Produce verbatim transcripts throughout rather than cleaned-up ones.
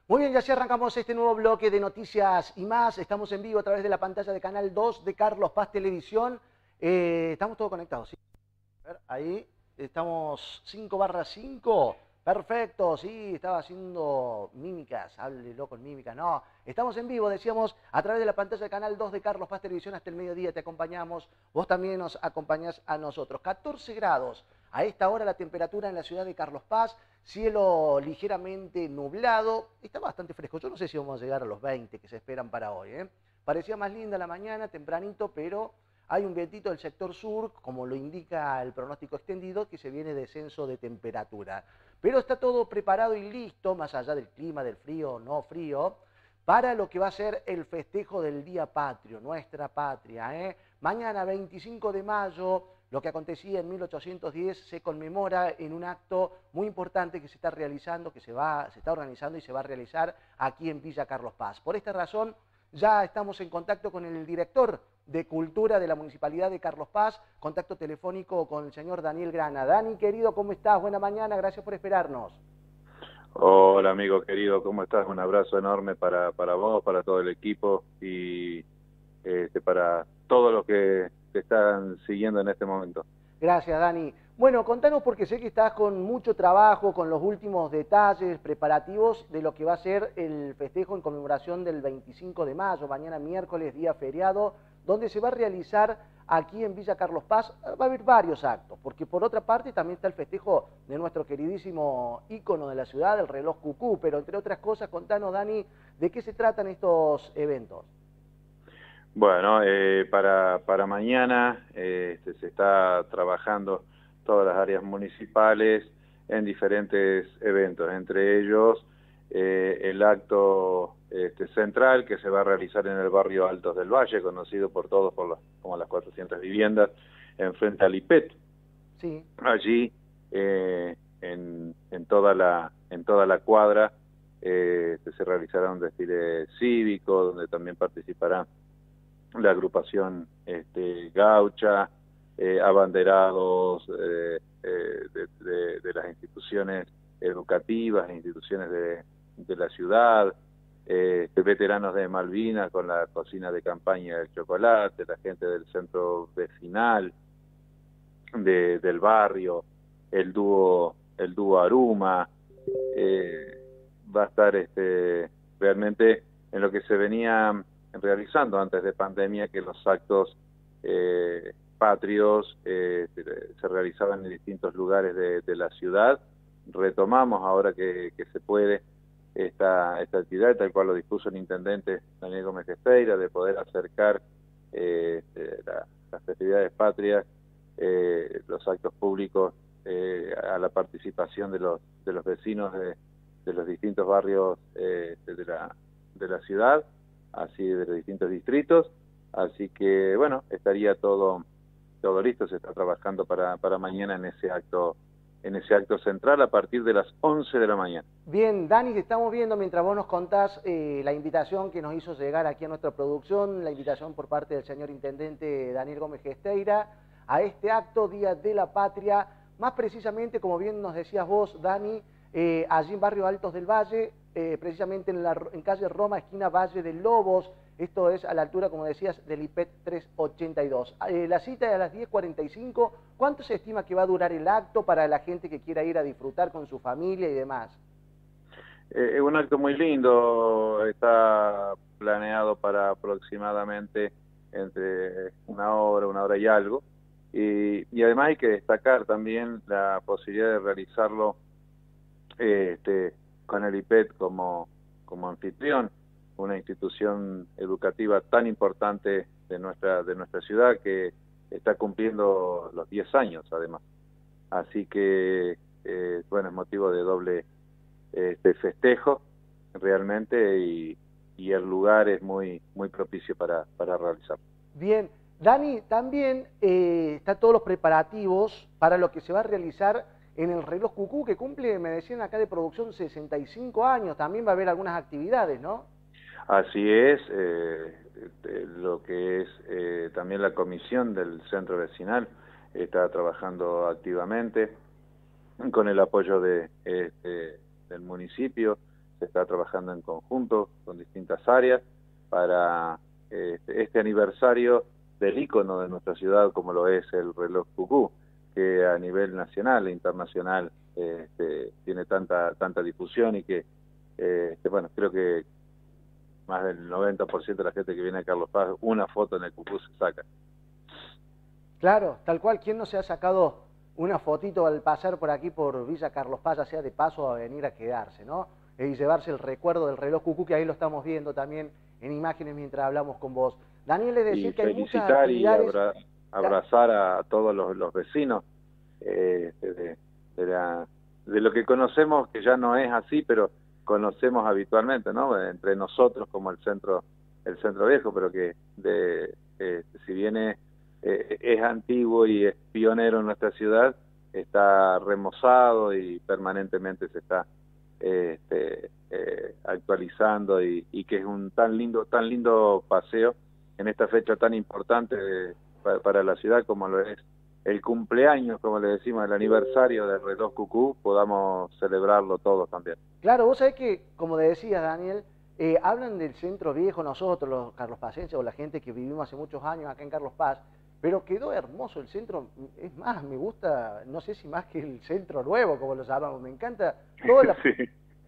Muy bien, ya así arrancamos este nuevo bloque de noticias y más. Estamos en vivo a través de la pantalla de Canal dos de Carlos Paz Televisión. Eh, estamos todos conectados, ¿sí? A ver, ahí estamos cinco barra cinco. Perfecto, sí, estaba haciendo mímicas, háblelo con mímicas. No, estamos en vivo, decíamos, a través de la pantalla de Canal dos de Carlos Paz Televisión hasta el mediodía te acompañamos. Vos también nos acompañás a nosotros. catorce grados. A esta hora la temperatura en la ciudad de Carlos Paz, cielo ligeramente nublado, está bastante fresco. Yo no sé si vamos a llegar a los veinte que se esperan para hoy, ¿eh? Parecía más linda la mañana, tempranito, pero hay un vientito del sector sur, como lo indica el pronóstico extendido, que se viene descenso de temperatura. Pero está todo preparado y listo, más allá del clima, del frío o no frío, para lo que va a ser el festejo del Día Patrio, nuestra patria, ¿eh? Mañana, veinticinco de mayo, lo que acontecía en mil ochocientos diez se conmemora en un acto muy importante que se está realizando, que se, va, se está organizando y se va a realizar aquí en Villa Carlos Paz. Por esta razón, ya estamos en contacto con el director de Cultura de la Municipalidad de Carlos Paz, contacto telefónico con el señor Daniel Grana. Dani, querido, ¿cómo estás? Buena mañana, gracias por esperarnos. Hola amigo querido, ¿cómo estás? Un abrazo enorme para, para vos, para todo el equipo y este, para todos los que te están siguiendo en este momento. Gracias, Dani. Bueno, contanos porque sé que estás con mucho trabajo, con los últimos detalles, preparativos de lo que va a ser el festejo en conmemoración del veinticinco de mayo, mañana miércoles, día feriado, donde se va a realizar aquí en Villa Carlos Paz. Va a haber varios actos, porque por otra parte también está el festejo de nuestro queridísimo ícono de la ciudad, el reloj Cucú, pero entre otras cosas, contanos, Dani, ¿de qué se tratan estos eventos? Bueno, eh, para, para mañana eh, este, se está trabajando todas las áreas municipales en diferentes eventos, entre ellos eh, el acto este, central que se va a realizar en el barrio Altos del Valle, conocido por todos por las, como las cuatrocientas viviendas, enfrente al I P E T. Sí. Allí, eh, en, en, toda la, en toda la cuadra, eh, se realizará un desfile cívico, donde también participará la agrupación este, gaucha, eh, abanderados eh, eh, de, de, de las instituciones educativas, instituciones de, de la ciudad, eh, veteranos de Malvinas con la cocina de campaña del chocolate, la gente del centro vecinal, de, del barrio, el dúo, el dúo Aruma, eh, va a estar este, realmente en lo que se venía realizando antes de pandemia, que los actos eh, patrios eh, se realizaban en distintos lugares de, de la ciudad. Retomamos ahora que, que se puede esta, esta actividad, tal cual lo dispuso el intendente Daniel Gómez Gesteira, de poder acercar eh, la, las festividades patrias, eh, los actos públicos eh, a la participación de los, de los vecinos de, de los distintos barrios eh, de, la, de la ciudad, así de los distintos distritos, así que bueno, estaría todo todo listo, se está trabajando para, para mañana en ese acto en ese acto central a partir de las once de la mañana. Bien, Dani, te estamos viendo mientras vos nos contás eh, la invitación que nos hizo llegar aquí a nuestra producción, la invitación por parte del señor intendente Daniel Gómez Gesteira a este acto, Día de la Patria, más precisamente, como bien nos decías vos, Dani, eh, allí en Barrio Altos del Valle, eh, precisamente en, la, en calle Roma, esquina Valle de Lobos, esto es a la altura, como decías, del I P E T trescientos ochenta y dos. Eh, la cita es a las diez cuarenta y cinco. ¿Cuánto se estima que va a durar el acto para la gente que quiera ir a disfrutar con su familia y demás? Eh, es un acto muy lindo, está planeado para aproximadamente entre una hora, una hora y algo. Y, y además hay que destacar también la posibilidad de realizarlo eh, este, con el I P E T como, como anfitrión, una institución educativa tan importante de nuestra, de nuestra ciudad, que está cumpliendo los diez años además. Así que, eh, bueno, es motivo de doble este, festejo realmente, y, y el lugar es muy, muy propicio para, para realizarlo. Bien, Dani, también eh, están todos los preparativos para lo que se va a realizar en el reloj Cucú, que cumple, me decían acá de producción, sesenta y cinco años. También va a haber algunas actividades, ¿no? Así es, eh, lo que es eh, también la comisión del centro vecinal está trabajando activamente con el apoyo de, este, del municipio. Se está trabajando en conjunto con distintas áreas para este, este aniversario del ícono de nuestra ciudad, como lo es el reloj cucú, que a nivel nacional e internacional este, tiene tanta tanta difusión y que, este, bueno, creo que más del noventa por ciento de la gente que viene a Carlos Paz, una foto en el cucú se saca. Claro, tal cual, ¿quién no se ha sacado una fotito al pasar por aquí por Villa Carlos Paz, ya sea de paso o a venir a quedarse, ¿no? Y llevarse el recuerdo del reloj cucú, que ahí lo estamos viendo también en imágenes mientras hablamos con vos. Daniel, es decir Y que hay muchas felicitar actividades... y abra, abrazar a todos los, los vecinos eh, de, de, la, de lo que conocemos, que ya no es así, pero conocemos habitualmente, ¿no? Entre nosotros como el centro el centro viejo, pero que de, eh, si viene eh, es antiguo y es pionero en nuestra ciudad, está remozado y permanentemente se está eh, este, eh, actualizando y, y que es un tan lindo tan lindo paseo en esta fecha tan importante de, para, para la ciudad como lo es el cumpleaños, como le decimos, el aniversario del reloj cucú, podamos celebrarlo todos también. Claro, vos sabés que, como decías, Daniel, eh, hablan del centro viejo nosotros, los carlospacenses, o la gente que vivimos hace muchos años acá en Carlos Paz, pero quedó hermoso el centro. Es más, me gusta, no sé si más que el centro nuevo, como lo llamamos, me encanta toda la... Sí.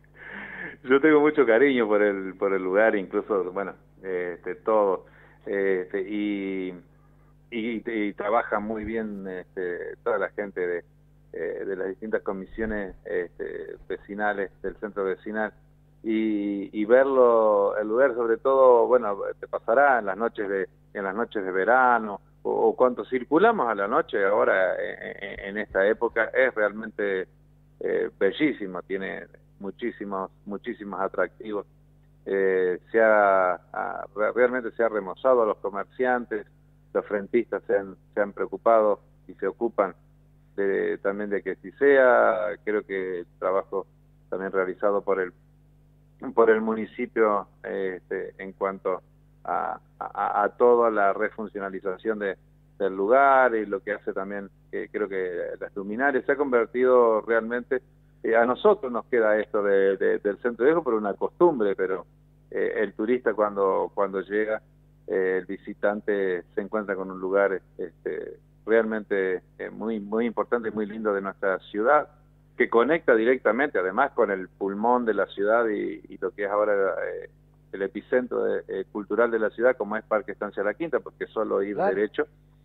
Yo tengo mucho cariño por el por el lugar, incluso, bueno, este, todo, este, y, y, y trabaja muy bien este, toda la gente de, eh, de las distintas comisiones este, vecinales del centro vecinal, y, y verlo, el lugar sobre todo, bueno, te pasará en las noches de en las noches de verano, o, o cuando circulamos a la noche ahora en, en esta época, es realmente eh, bellísimo, tiene muchísimos muchísimos atractivos. Eh, se ha, ha realmente se ha remozado a los comerciantes, los frentistas se han, se han preocupado y se ocupan de, también de que así sea. Creo que el trabajo también realizado por el por el municipio eh, este, en cuanto a, a, a toda la refuncionalización de, del lugar y lo que hace también, eh, creo que las luminarias se ha convertido realmente. Eh, a nosotros nos queda esto de, de, del centro viejo por una costumbre, pero eh, el turista cuando cuando llega, eh, el visitante se encuentra con un lugar este, realmente eh, muy muy importante y muy lindo de nuestra ciudad, que conecta directamente además con el pulmón de la ciudad y, y lo que es ahora eh, el epicentro de, eh, cultural de la ciudad, como es Parque Estancia La Quinta, porque solo ir claro. derecho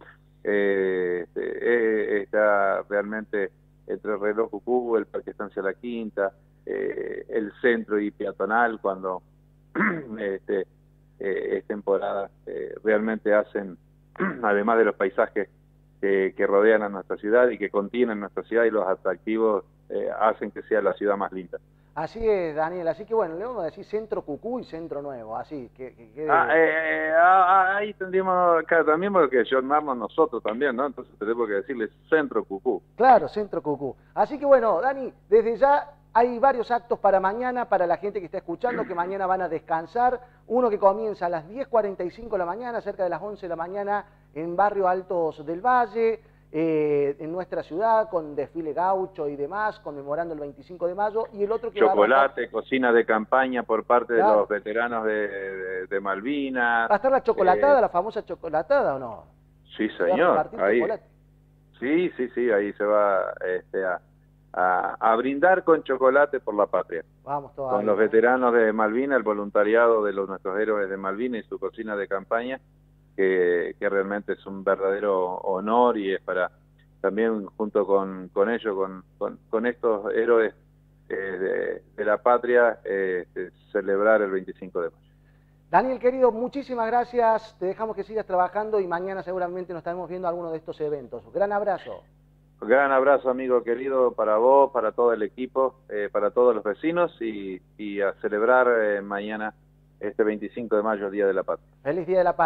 eh, eh, está realmente entre el reloj cucú, el Parque Estancia La Quinta, eh, el centro y peatonal, cuando este, eh, es temporada, eh, realmente hacen, además de los paisajes eh, que rodean a nuestra ciudad y que contienen nuestra ciudad y los atractivos, eh, hacen que sea la ciudad más linda. Así es, Daniel, así que bueno, le vamos a decir centro cucú y centro nuevo, así que... que, que... Ah, eh, ah, ahí tendríamos, claro, también porque llamarnos nosotros también, ¿no? Entonces tenemos que decirle centro cucú. Claro, centro cucú. Así que bueno, Dani, desde ya hay varios actos para mañana, para la gente que está escuchando, que mañana van a descansar. Uno que comienza a las diez cuarenta y cinco de la mañana, cerca de las once de la mañana, en Barrio Altos del Valle, eh, en nuestra ciudad, con desfile gaucho y demás, conmemorando el veinticinco de mayo. Y el otro que Chocolate, va a... cocina de campaña por parte claro. de los veteranos de, de, de Malvinas. ¿Va a estar la chocolatada, eh... la famosa chocolatada o no? Sí, señor. Ahí, chocolate. sí, sí, sí, ahí se va este, a... A, a brindar con chocolate por la patria. Vamos todavía, con los veteranos de Malvinas, el voluntariado de los nuestros héroes de Malvinas y su cocina de campaña, que, que realmente es un verdadero honor y es para también junto con, con ellos, con, con, con estos héroes eh, de, de la patria, eh, de celebrar el veinticinco de mayo. Daniel, querido, muchísimas gracias, te dejamos que sigas trabajando y mañana seguramente nos estaremos viendo alguno de estos eventos. Gran abrazo. Gran abrazo, amigo querido, para vos, para todo el equipo, eh, para todos los vecinos y, y a celebrar eh, mañana este veinticinco de mayo, Día de la Patria. Feliz Día de la Patria.